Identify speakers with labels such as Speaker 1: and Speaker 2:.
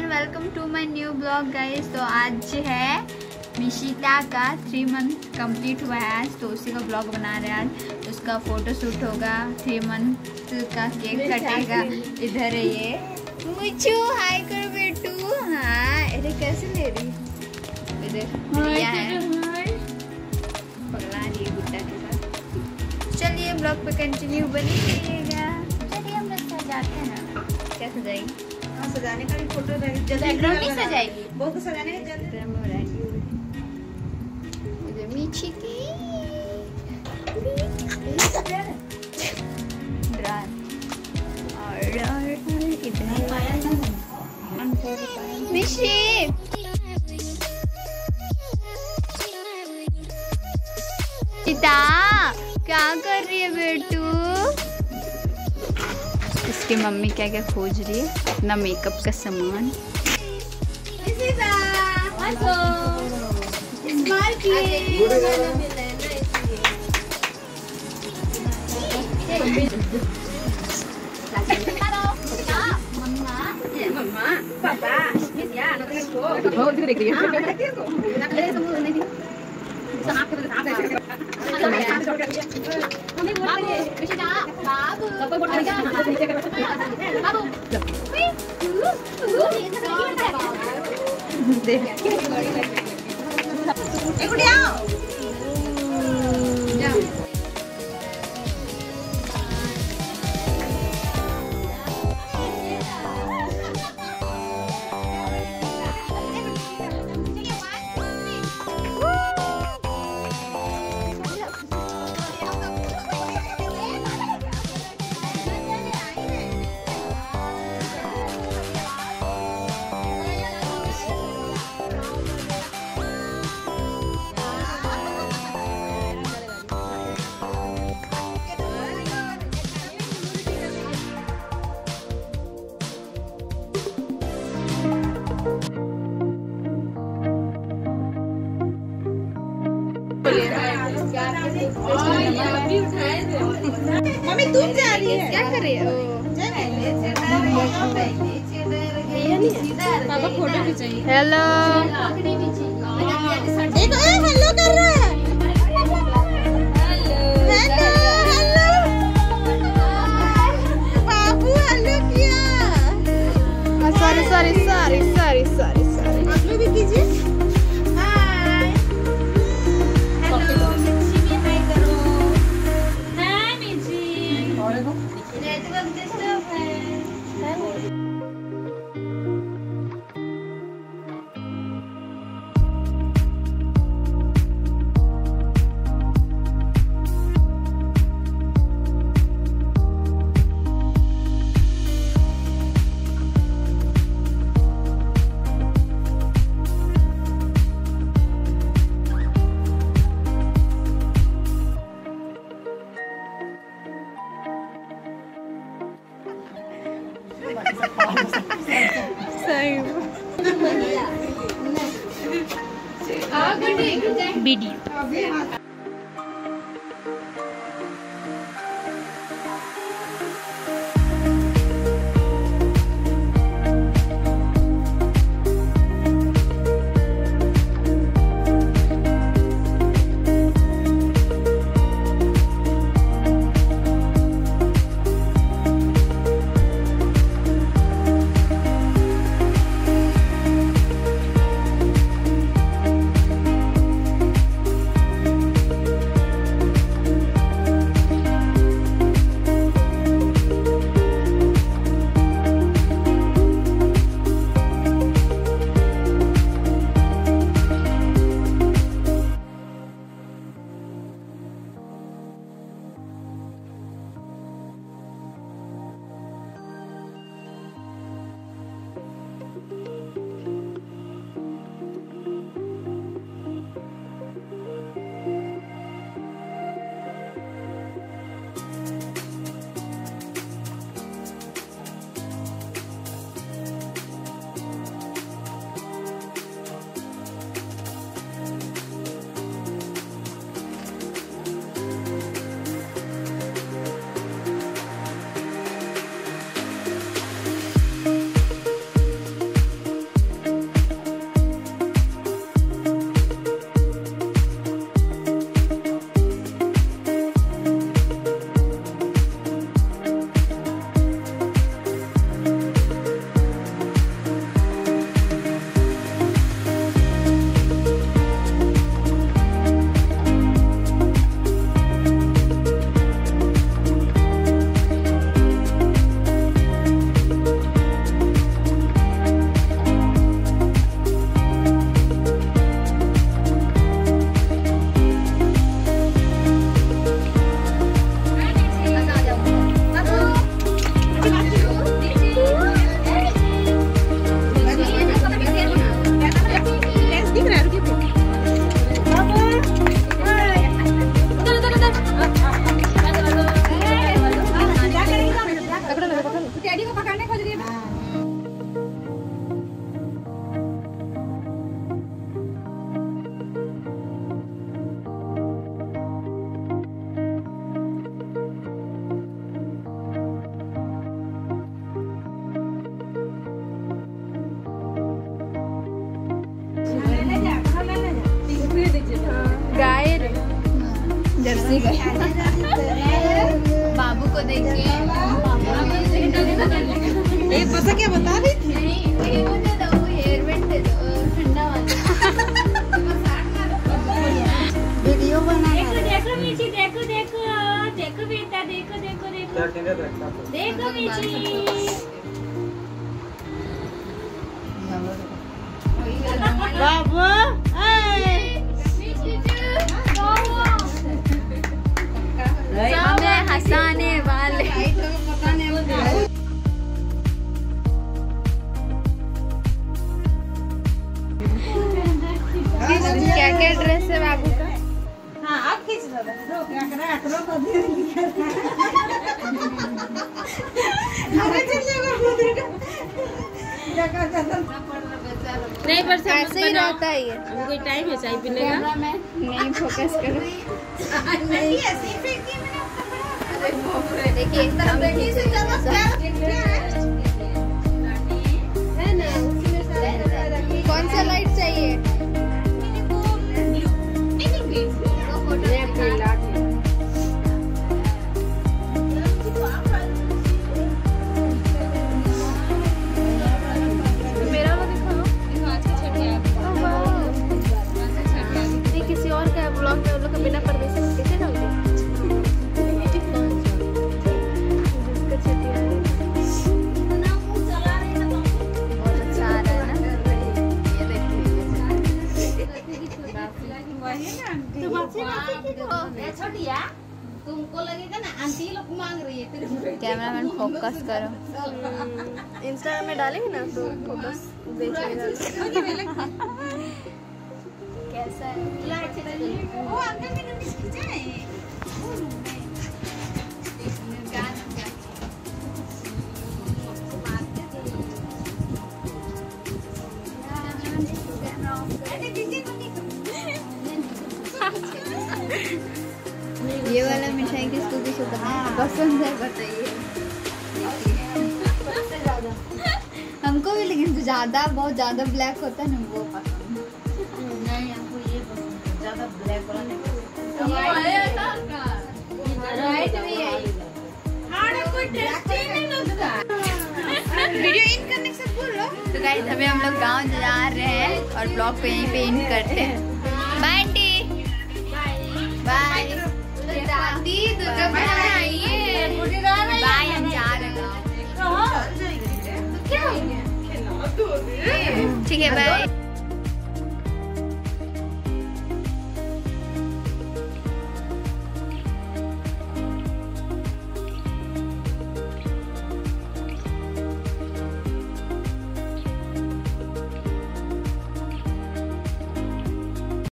Speaker 1: Welcome to my new blog guys. तो आज है मिशिता का 3 मंथ कंप्लीट हुआ है आज, तो उसी का ब्लॉग बना रहे हैं आज। उसका फोटो शूट होगा, 3 मंथ का केक कटेगा। इधर है ये मुझू, हाय करो बेटू। हाँ अरे कैसे ले रही, इधर रिया है पगला रही है गुड्डा के साथ। चलिए ब्लॉग पे कंटिन्यू बनी रहिएगा। चलिए हम लोग सजाते हैं ना, क्या सजाएंगे?
Speaker 2: सजाने का भी फोटो
Speaker 1: बैकग्राउंड नहीं सजाएगी,
Speaker 2: वो तो सजाने का जल्दी
Speaker 1: इधर मीठी की मिशी सीता क्या कर रही है बेटू? इसकी मम्मी क्या क्या खोज रही है, अपना मेकअप का सामान।
Speaker 2: मम्मी दूध जा रही है,
Speaker 1: क्या कर रही हो?
Speaker 2: पापा फोटो खिंचाइए।
Speaker 1: हेलो
Speaker 2: देखो हेलो कर रहा है। हेलो हेलो बाबू, हेलो किया।
Speaker 1: सॉरी
Speaker 2: आप लोग भी कीजिए। हाय हेलो मिर्ची भी हाय करो। हाय मिर्ची। नेटवर्क डिस्टर्ब है।
Speaker 1: वीडियो जर्सी गए बाबू को देख के
Speaker 2: पता क्या बता रही थी?
Speaker 1: नहीं मुझे दो हेयर बैंड दे दो ठंडा वाला वीडियो बना।
Speaker 2: देखो मीची, देखो देखो देखो बेटा, देखो देखो देखो देखो मीची। बाबू
Speaker 1: हमें हंसाने वाले क्या क्या ड्रेस है बाबू का?
Speaker 2: हाँ आप खींच दो। नहीं पर
Speaker 1: ऐसे ही रहता है ये।
Speaker 2: कोई टाइम है चाय पीने का?
Speaker 1: नहीं फोकस करो। देखिए कौन सा लाइट चाहिए? किसी और का ब्लॉग में उन लोग बिना परमिशन कैसे डालते?
Speaker 2: तुमको लगेगा ना आंटी लोग मांग रही है तेरे।
Speaker 1: कैमरामैन फोकस करो।
Speaker 2: इंस्टाग्राम में डालेंगे ना तो फोकस देखेगा।
Speaker 1: कैसा है?
Speaker 2: वो अंकल ने नोटिस खींचा है।
Speaker 1: ये वाला मिठाई किसको किसको पसंद है बताइए। हमको भी, लेकिन जो ज्यादा बहुत ज्यादा ब्लैक होता है ना वो पसंद।
Speaker 2: नहीं हमको ये पसंद है, ज्यादा ब्लैक वाला नहीं।
Speaker 1: राइट भी है।
Speaker 2: कोई टेस्ट ही नहीं लगता। वीडियो इन करने से बोलो।
Speaker 1: तो गाइस अभी हम लोग गांव जा रहे हैं और ब्लॉग पे यहीं पे इन करते हैं। Bye aunty. बाय दादी। दुर्गा पूजा आइए। बाय हम जा रहे हैं। ठीक है बाय।